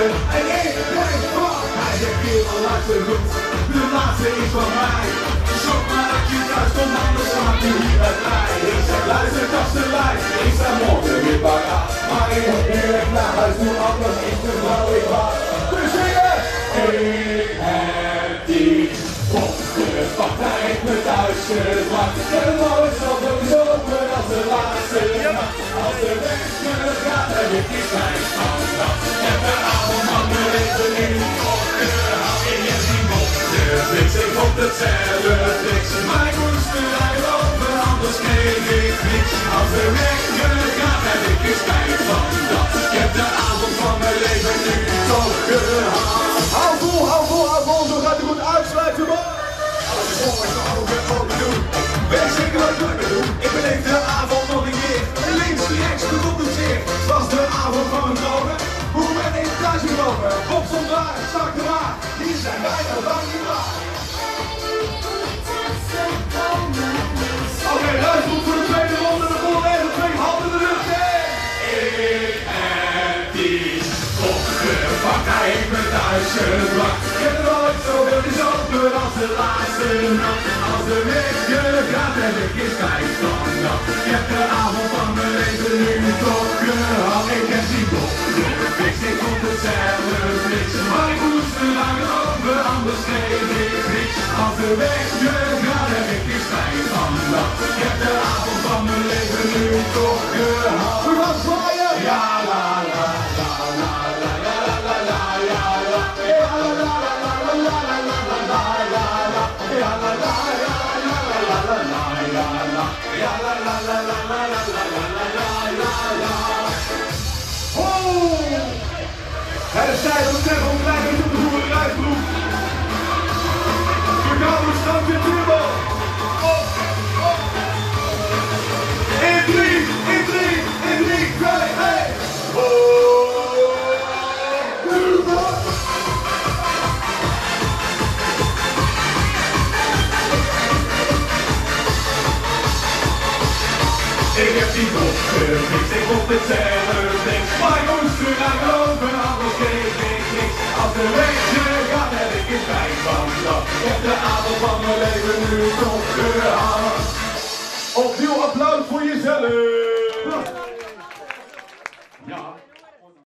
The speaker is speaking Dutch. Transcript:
En ik denk van, hij zegt kerel luister goed, de laatste is van mij. Zorg maar dat je thuis komt, anders gaat u hier met mij. Ik zeg luister kastelein, ik sta morgen weer paraat. Maar ik moet eerlijk naar huis doen, anders is de vrouw ik waard. Dus zingen! Ik heb die opgepakt, hij heeft me thuis gebracht. En nooit zal bezopen als de laatste nacht. Als de weg gaat, heb ik die spijt van dat. Ik heb de avond van mijn leven nu opgehaald. Ik heb die mopjes, ik vond het zelf niks. Maar ik moest eruit lopen, anders kreeg ik niks. Als de weg gaat, heb ik die spijt van dat. Ik heb de avond van mijn leven nu toch gehaald. Hou vol, zo gaat het goed uitsluiten, man. Als ik voor mijn ogen open doe, ben ik zeker wat ik lekker doe. Ik beleef de avond nog een keer. Links, rechts, de rond doet zeer. Het was de avond van mijn dromen. Hoe ben ik thuis gekomen? Op zondag, stak de waar. Hier zijn wij nog lang niet klaar. Oké, luister goed voor de tweede ronde. De polonaise, 2 handen in de lucht. Ik heb die opgepakt, hij heeft me thuis gebracht. Ik heb nooit zoveel gezopen als de laatste nacht. Als de weg gaat, heb ik geen spijt van dat. Ik heb de avond van mijn leven nu toch gehad. Ik heb die dop gefixt, ik vond het zelf niks. Maar ik moest er lang over, anders kreeg ik niks. Als de weg gaat, heb ik geen spijt van dat. Ik heb de avond van mijn leven nu toch gehad. We gaan zwaaien! Ja, la, la, la, la, la, la, la, la, ja, la. Ja, la, la, la, la, la, la, la, la, la, ja, la. Ja, la, la, ja, la, la, la, la, la, ja, la. Ja, la, la, la, la, la, la, la, la, la, ja, la. Oh! Het is tijd om te zeggen om gelijk met de boerenrijsproef. We gaan een stapje turbo. Op, op. In 3, in 3, in 3, 2, 1. Ik heb die dop gefixt, ik vond het zelf niks. Maar ik moest eruit lopen, anders kreeg ik niks. Als de weg gaat, heb ik een spijt van dat. Ik heb de avond van mijn leven nu toch gehaald. Opnieuw applaus voor jezelf.